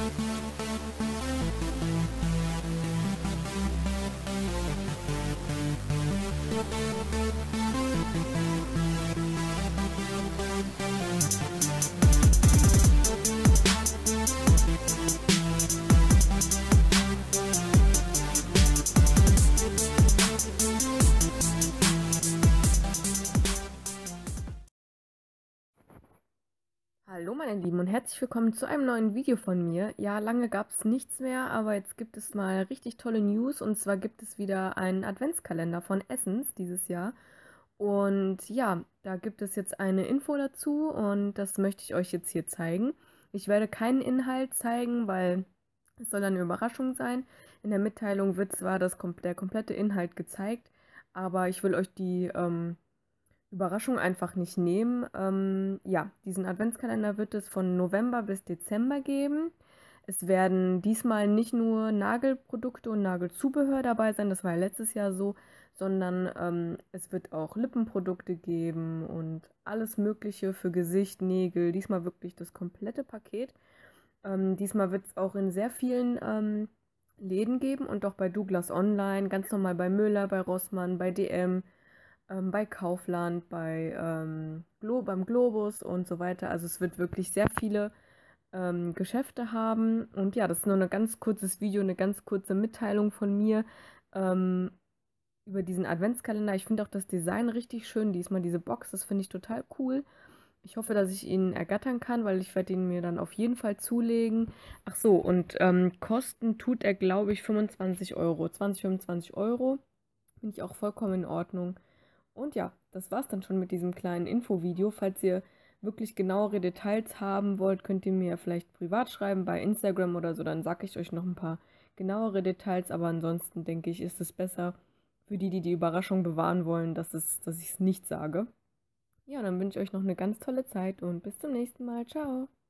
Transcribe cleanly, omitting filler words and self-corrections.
Hallo meine Lieben und herzlich willkommen zu einem neuen Video von mir. Ja, lange gab es nichts mehr, aber jetzt gibt es mal richtig tolle News und zwar gibt es wieder einen Adventskalender von Essence dieses Jahr. Und ja, da gibt es jetzt eine Info dazu und das möchte ich euch jetzt hier zeigen. Ich werde keinen Inhalt zeigen, weil es soll eine Überraschung sein. In der Mitteilung wird zwar der komplette Inhalt gezeigt, aber ich will euch die Überraschung einfach nicht nehmen. Ja, diesen Adventskalender wird es von November bis Dezember geben. Es werden diesmal nicht nur Nagelprodukte und Nagelzubehör dabei sein, das war ja letztes Jahr so, sondern es wird auch Lippenprodukte geben und alles Mögliche für Gesicht, Nägel. Diesmal wirklich das komplette Paket. Diesmal wird es auch in sehr vielen Läden geben und auch bei Douglas Online, ganz normal bei Müller, bei Rossmann, bei DM, bei Kaufland, beim Globus und so weiter. Also es wird wirklich sehr viele Geschäfte haben. Und ja, das ist nur ein ganz kurzes Video, eine ganz kurze Mitteilung von mir ähm, über diesen Adventskalender. Ich finde auch das Design richtig schön. Diesmal diese Box, das finde ich total cool. Ich hoffe, dass ich ihn ergattern kann, weil ich werde ihn mir dann auf jeden Fall zulegen. Ach so, und kosten tut er, glaube ich, 25 Euro. 20, 25 Euro. Finde ich auch vollkommen in Ordnung. Und ja, das war's dann schon mit diesem kleinen Infovideo. Falls ihr wirklich genauere Details haben wollt, könnt ihr mir vielleicht privat schreiben bei Instagram oder so. Dann sage ich euch noch ein paar genauere Details. Aber ansonsten denke ich, ist es besser für die, die die Überraschung bewahren wollen, dass ich es nicht sage. Ja, dann wünsche ich euch noch eine ganz tolle Zeit und bis zum nächsten Mal. Ciao!